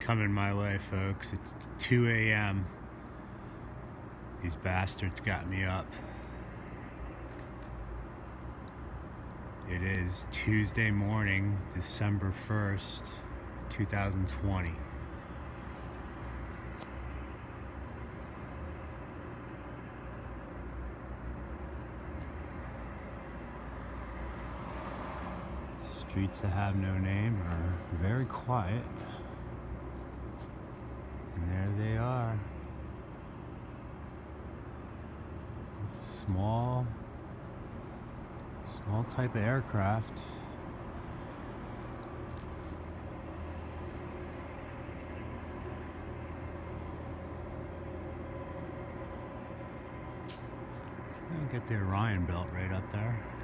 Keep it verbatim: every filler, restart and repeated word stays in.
coming my way, folks. It's two A M These bastards got me up. It is Tuesday morning, December first, two thousand twenty. Streets that have no name are very quiet. And there they are. It's a small, small type of aircraft. I'll get the Orion belt right up there.